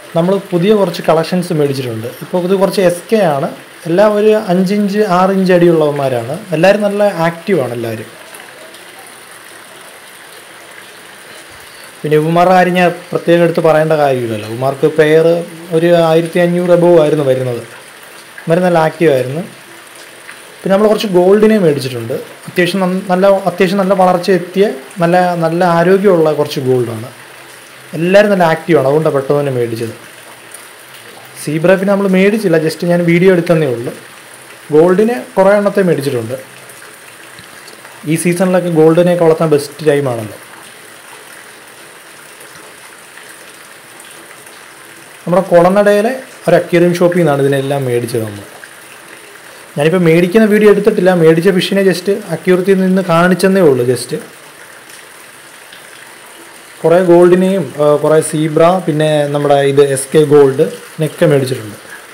നമ്മൾ പുതിയ കുറച്ച് കളക്ഷൻസ് മേടിച്ചിട്ടുണ്ട്. ഇപ്പോൾ ഇത് കുറച്ച് SK ആണ്. എല്ലാം ഒരു 5 ഇഞ്ച് 6 ഇഞ്ച് അടിയുള്ളവന്മാരാണ്. എല്ലാവരും നല്ല ആക്റ്റീവാണ് എല്ലാവരും. പിന്നെ ഇവന്മാരുടെ കാര്യം ഞാൻ പ്രത്യേകം എടുത്ത് പറയേണ്ട കാര്യമില്ലല്ലോ. ഇവന്മാർക്ക് പെയർ ഒരു 1500 എബോവ് ആയിരുന്നു വരുന്നത്. ഇവർ നല്ല ആക്റ്റീവായിരുന്നു. പിന്നെ നമ്മൾ കുറച്ച് ഗോൾഡിനെ മേടിച്ചിട്ടുണ്ട്. അത്യാവശ്യം നല്ല വളർച്ച എത്തിയ നല്ല ആരോഗ്യമുള്ള കുറച്ച് ഗോൾഡാണ്. എല്ലാവരും നല്ല ആക്റ്റീവാണ്. അതുകൊണ്ടാണ് പെട്ടെന്ന് തന്നെ മേടിച്ചത്. സീബ്ര പിന്നെ നമ്മൾ മേടിച്ചില്ല, ജസ്റ്റ് ഞാൻ വീഡിയോ എടുത്തതേ ഉള്ളൂ. ഗോൾഡിനെ കുറേ എണ്ണത്തെ മേടിച്ചിട്ടുണ്ട്. ഈ സീസണിലൊക്കെ ഗോൾഡിനെയൊക്കെ വളർത്താൻ ബെസ്റ്റ് ടൈമാണല്ലോ. നമ്മുടെ കൊളനടയിലെ ഒരു അക്വേറിയം ഷോപ്പിൽ നിന്നാണ് ഇതിനെല്ലാം മേടിച്ചത് നമ്മൾ. ഞാനിപ്പോൾ മേടിക്കുന്ന വീഡിയോ എടുത്തിട്ടില്ല. മേടിച്ച ഫിഷിനെ ജസ്റ്റ് അക്വേറിയത്തിൽ നിന്ന് കാണിച്ചെന്നേ ഉള്ളൂ. ജസ്റ്റ് കുറേ ഗോൾഡിനെയും കുറേ സീബ്ര പിന്നെ നമ്മുടെ ഇത് SK ഗോൾഡിനൊക്കെ മേടിച്ചിട്ടുണ്ട്.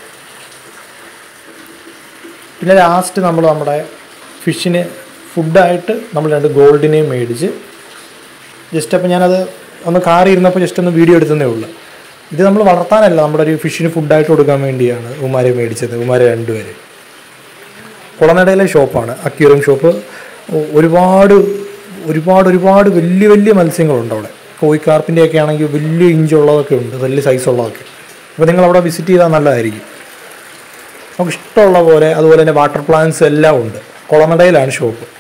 പിന്നെ ലാസ്റ്റ് നമ്മുടെ ഫിഷിന് ഫുഡായിട്ട് നമ്മൾ 2 ഗോൾഡിനെയും മേടിച്ച് ജസ്റ്റ് അപ്പോൾ ഞാനത് ഒന്ന് കാറിയിരുന്നപ്പോൾ ജസ്റ്റ് ഒന്ന് വീഡിയോ എടുത്തതേ ഉള്ളൂ. ഇത് നമ്മൾ വളർത്താനല്ല, നമ്മുടെ ഒരു ഫിഷിന് ഫുഡായിട്ട് കൊടുക്കാൻ വേണ്ടിയാണ് ഉമാരെ മേടിച്ചത്. ഉമാരെ 2 പേര്. കുളനടയിലെ ഷോപ്പാണ്, അക്വേറിയം ഷോപ്പ്. ഒരുപാട് വലിയ മത്സ്യങ്ങളുണ്ട് അവിടെ. കോഴിക്കാർപ്പിൻ്റെയൊക്കെ ആണെങ്കിൽ വലിയ ഇഞ്ചുള്ളതൊക്കെ ഉണ്ട്, വലിയ സൈസുള്ളതൊക്കെ. അപ്പോൾ നിങ്ങളവിടെ വിസിറ്റ് ചെയ്താൽ നല്ലതായിരിക്കും. നമുക്ക് ഇഷ്ടമുള്ള പോലെ അതുപോലെ തന്നെ വാട്ടർ പ്ലാന്റ്സ് എല്ലാം ഉണ്ട്. കുളനടയിലാണ് ഷോപ്പ്.